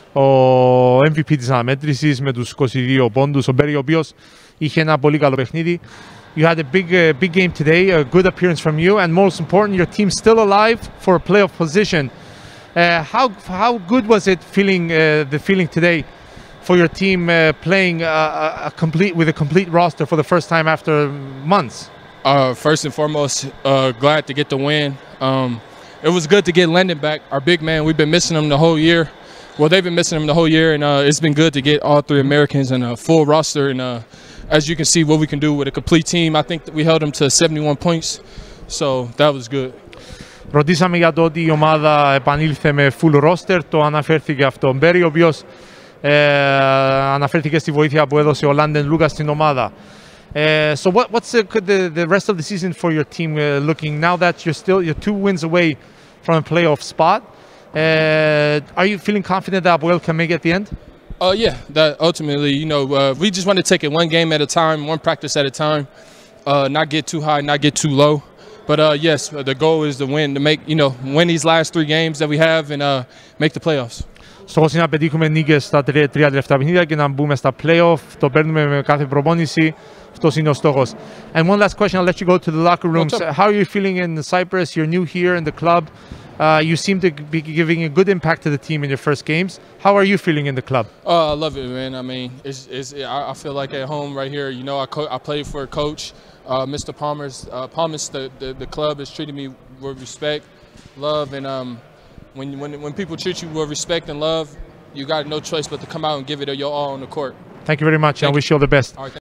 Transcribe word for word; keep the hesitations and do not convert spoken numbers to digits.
ο εμ βι πι της αναμέτρησης με τους είκοσι δύο πόντους, ο Μπέρι, ο οποίος είχε ένα πολύ καλό παιχνίδι. You had a big, uh, big game today, a good appearance from you, and most important, your team's still alive for a playoff position. Uh, how how good was it feeling uh, the feeling today for your team uh, playing uh, a complete with a complete roster for the first time after months? Uh, first and foremost, uh, glad to get the win. Um, it was good to get Lendon back, our big man. We've been missing him the whole year. Well, they've been missing him the whole year, and uh, it's been good to get all three Americans and a full roster. And uh, as you can see, what we can do with a complete team. I think that we held them to seventy-one points, so that was good. Ρωτήσαμε για το ότι η ομάδα επανήλθε με full roster, το αναφέρθηκε αυτό. Μπέρι, ο οποίος ε, αναφέρθηκε στη βοήθεια που έδωσε ο Λάντεν Λούκας στην ομάδα. Uh, so what, what's the, the, the rest of the season for your team uh, looking now that you're still you're two wins away from a playoff spot? Uh, are you feeling confident that Apoel can make it at the end? Uh, yeah, that ultimately, you know, uh, we just want to take it one game at a time, one practice at a time, uh, not get too high, not get too low. But uh, yes, the goal is to win, to make, you know, win these last three games that we have and uh, make the playoffs. Στόχος είναι να πετύχουμε νίκες στα τρία τελευταία παιχνίδια και να μπούμε στα playoff. Το παίρνουμε με κάθε προπόνηση. Αυτός είναι ο στόχος. And one last question, I'll let you go to the locker rooms. Uh, how are you feeling in Cyprus? You're new here in the club. Uh, you seem to be giving a good impact to the team in your first games. How are you feeling in the club? Uh, I love it, man. I mean, it's, it's, I feel like at home right here. You know, I, co I played for a coach, uh, Mister Palmer's. Uh, Palmer's, the, the, the club has treated me with respect, love, and um, when, when, when people treat you with respect and love, you got no choice but to come out and give it your all on the court. Thank you very much. Thank I wish you all the best. All right,